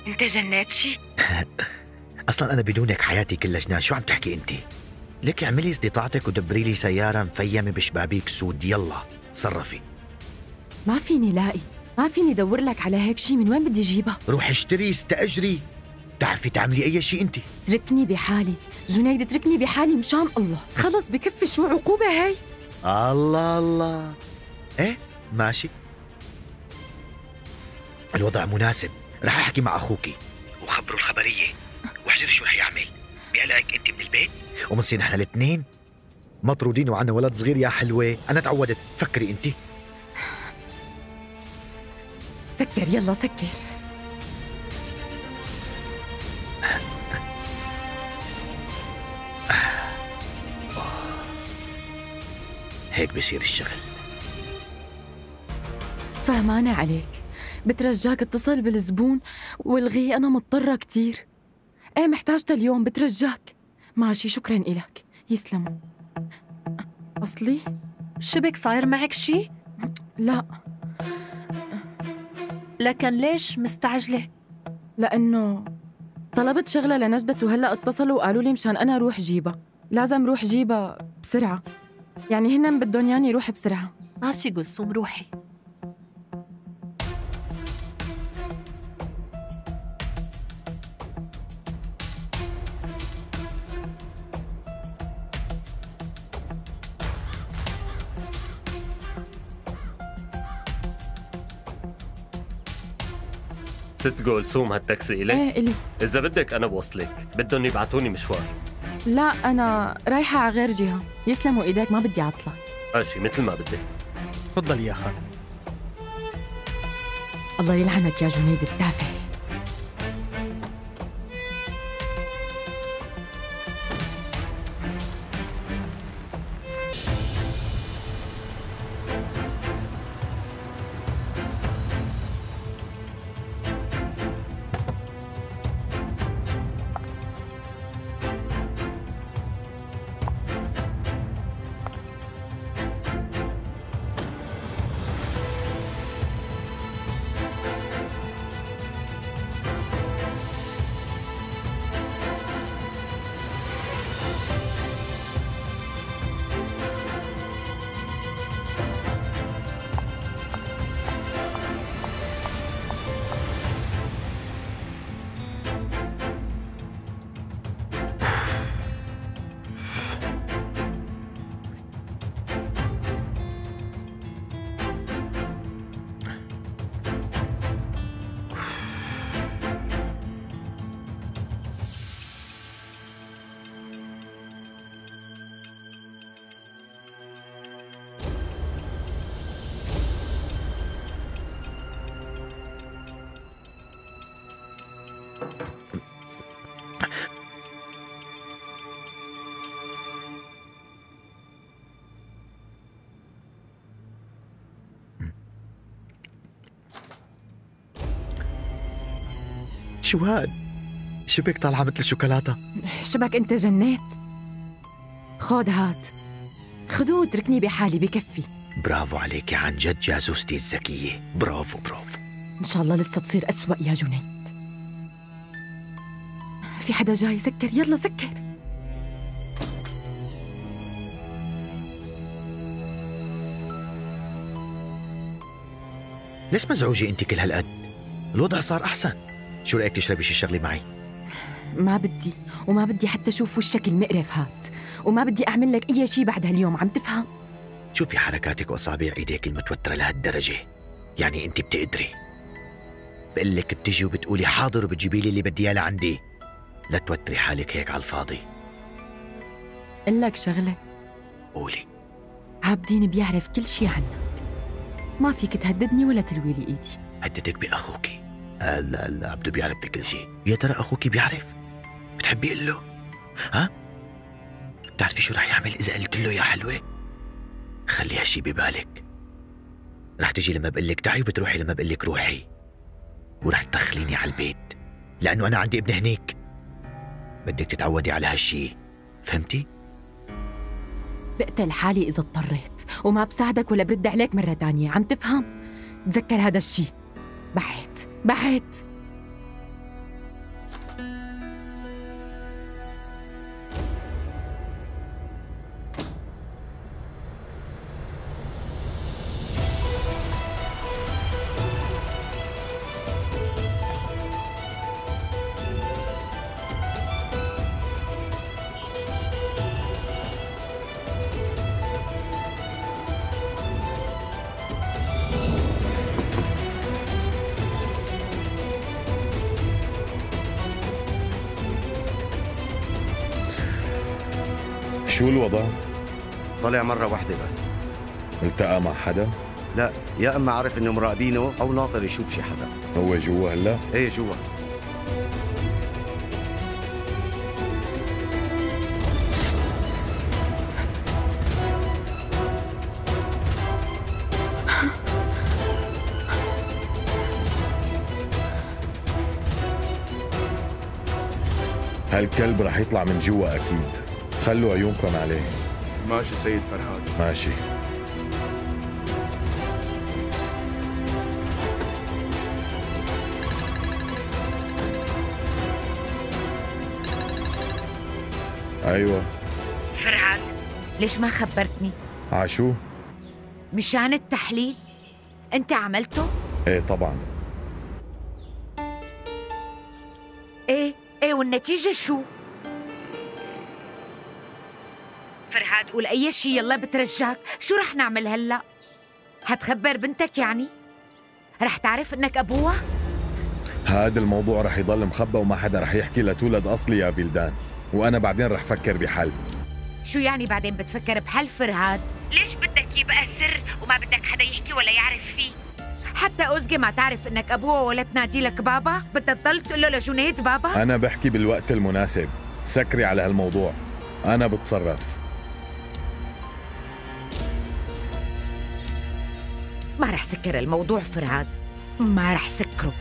انت جنات شي؟ اصلا انا بدونك حياتي كلها جنان. شو عم تحكي انت؟ لك اعملي استطاعتك ودبري لي سياره مفيمه بشبابيك سود. يلا تصرفي. ما فيني لاقي، ما فيني دور لك على هيك شي. من وين بدي اجيبها؟ روحي اشتري، استاجري، بتعرفي تعملي اي شيء انت. تركني بحالي جنيد، اتركني بحالي مشان الله. خلص بكفي، شو عقوبة هي؟ الله الله. ايه ماشي، الوضع مناسب. رح احكي مع اخوكي وخبره الخبريه واحجري شو رح يعمل. بقلقك انت من البيت ومنصير نحن الاثنين مطرودين وعنا ولد صغير. يا حلوه انا تعودت. فكري انت. سكر يلا سكر. هيك بصير الشغل. فهمانة عليك، بترجاك اتصل بالزبون والغيه، أنا مضطرة كتير. ايه محتاجتها اليوم، بترجاك. ماشي، شكرا إلك، يسلموا. أصلي شبك صاير معك شي؟ لا. لكن ليش مستعجلة؟ لأنه طلبت شغلة لنجدة وهلأ اتصلوا وقالوا لي مشان أنا روح جيبها. لازم روح جيبها بسرعة، يعني هن بدهم ياني روح بسرعة. ماشي كلثوم، روحي. ست كلثوم، هالتاكسي إلي؟ ايه إلي. إذا بدك أنا بوصلك، بدهم يبعتوني مشوار. لا أنا رايحة على غير جهة. يسلموا إيديك، ما بدي أعطلك. ماشي، مثل ما بدك. تفضل يا خال. الله يلعنك يا جنيد التافه. شو هاد؟ شبك طالعة مثل الشوكولاتة. شبك انت جنيت. خود هات، خدوه واتركني بحالي، بكفي. برافو عليك عن جد جاسوستي الذكية. برافو برافو. ان شاء الله لسه تصير أسوأ يا جنيد. في حدا جاي، سكر يلا سكر. ليش مزعوجة انت كل هالقد؟ الوضع صار احسن. شو رأيك تشربي شي شغلة معي؟ ما بدي، وما بدي حتى اشوف وشك المقرف هات، وما بدي اعمل لك اي شيء بعد هاليوم، عم تفهم؟ شوفي حركاتك واصابع ايديك المتوترة لهالدرجة، يعني انت بتقدري. بقول لك بتجي وبتقولي حاضر وبتجيبي لي اللي بدي اياه لعندي. لا توتري حالك هيك على الفاضي. قل لك شغلة. قولي. عابدين بيعرف كل شيء عنك، ما فيك تهددني ولا تلوي لي ايدي. هددك باخوكي؟ لا عبدو بيعرف بكل شيء. يا ترى اخوكي بيعرف؟ بتحبي قل له؟ ها؟ بتعرفي شو رح يعمل اذا قلت له يا حلوة؟ خلي هالشي ببالك. رح تجي لما بقول لك تعي وبتروحي لما بقول لك روحي، ورح تدخليني على البيت لانه انا عندي ابن هنيك. بدك تتعودي على هالشي، فهمتي؟ بقتل حالي اذا اضطريت، وما بساعدك ولا برد عليك مرة تانية، عم تفهم؟ تذكر هذا الشي. بعت شو الوضع؟ طلع مرة واحدة بس. التقى مع حدا؟ لا، يا اما عارف انه مراقبينه او ناطر يشوف شي حدا. هو جوا هلا؟ ايه جوا. هالكلب رح يطلع من جوا اكيد. خلوا عيونكم عليه. ماشي سيد فرهاد. ماشي. ايوه. فرهاد، ليش ما خبرتني؟ عاشو؟ مشان التحليل؟ انت عملته؟ ايه طبعا. ايه والنتيجة شو؟ فرهاد قول اي شي يلا بترجاك. شو رح نعمل هلا؟ هتخبر بنتك يعني؟ رح تعرف انك ابوها؟ هذا الموضوع رح يضل مخبى وما حدا رح يحكي لتولد اصلي يا فيلدان، وانا بعدين رح فكر بحل. شو يعني بعدين بتفكر بحل فرهاد؟ ليش بدك يبقى سر وما بدك حدا يحكي ولا يعرف فيه؟ حتى أوزجي ما تعرف انك ابوها ولا تنادي لك بابا؟ بدك تضل تقول له لجنيد بابا؟ انا بحكي بالوقت المناسب، سكري على هالموضوع، انا بتصرف. ما رح سكر الموضوع فرهاد، ما رح سكره.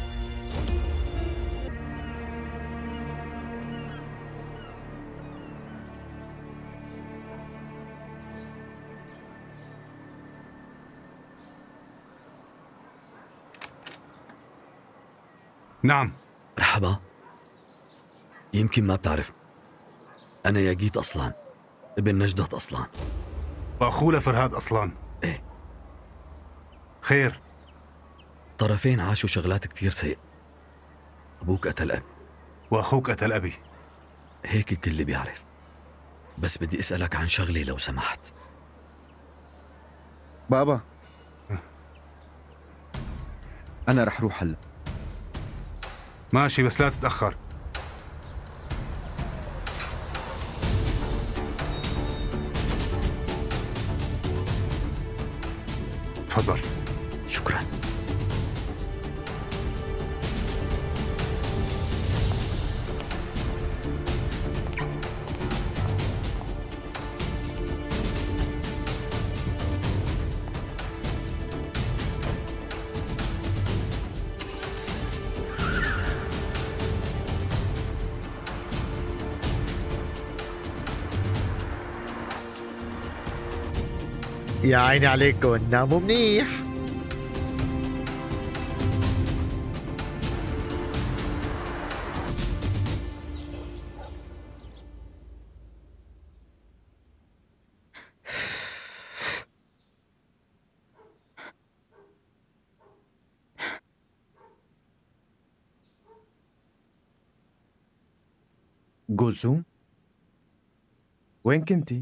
نعم. مرحبا. يمكن ما بتعرف، أنا ياقيت أصلان، ابن نجدة أصلان، وأخوه لفرهاد أصلان. إيه. خير؟ طرفين عاشوا شغلات كتير سيئة. أبوك قتل أبي وأخوك قتل أبي. هيك الكل بيعرف، بس بدي أسألك عن شغلة لو سمحت. بابا أنا رح روح هلا. ماشي بس لا تتأخر. تفضل. شكرا. يا عيني عليكم، ناموا منيح. جولسوم وين كنتي؟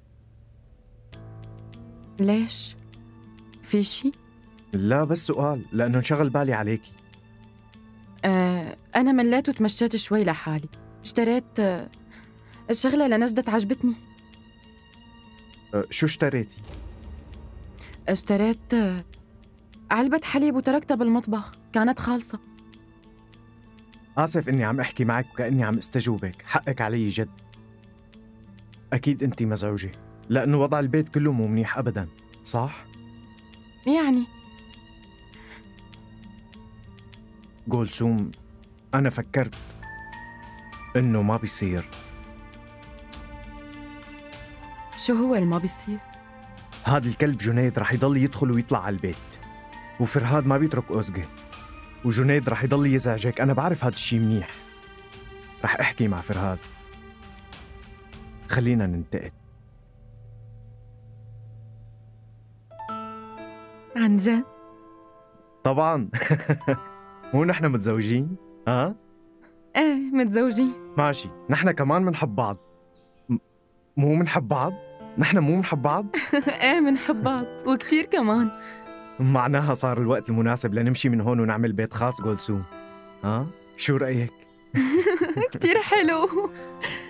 ليش؟ في شي؟ لا بس سؤال، لأنه انشغل بالي عليكي. أنا مليت وتمشيت شوي لحالي. اشتريت شغلة لنجدة عجبتني. شو اشتريتي؟ اشتريت علبة حليب وتركتها بالمطبخ، كانت خالصة. آسف إني عم أحكي معك وكأني عم استجوبك، حقك علي جد. أكيد أنت مزعوجة، لأنه وضع البيت كله مو منيح أبداً، صح؟ يعني جولسوم، أنا فكرت إنه ما بيصير. شو هو اللي ما بيصير؟ هاد الكلب جنيد رح يضل يدخل ويطلع على البيت، وفرهاد ما بيترك أوزجة، وجنيد رح يضل يزعجك. أنا بعرف هاد الشي منيح. رح أحكي مع فرهاد. خلينا ننتقل. عن جد؟ طبعاً. مو نحن متزوجين؟ ها؟ ايه متزوجين. ماشي، نحن كمان منحب بعض. مو منحب بعض؟ نحن مو منحب بعض؟ ايه منحب بعض وكتير كمان. معناها صار الوقت المناسب لنمشي من هون ونعمل بيت خاص جولسوم. ها؟ شو رأيك؟ كتير حلو.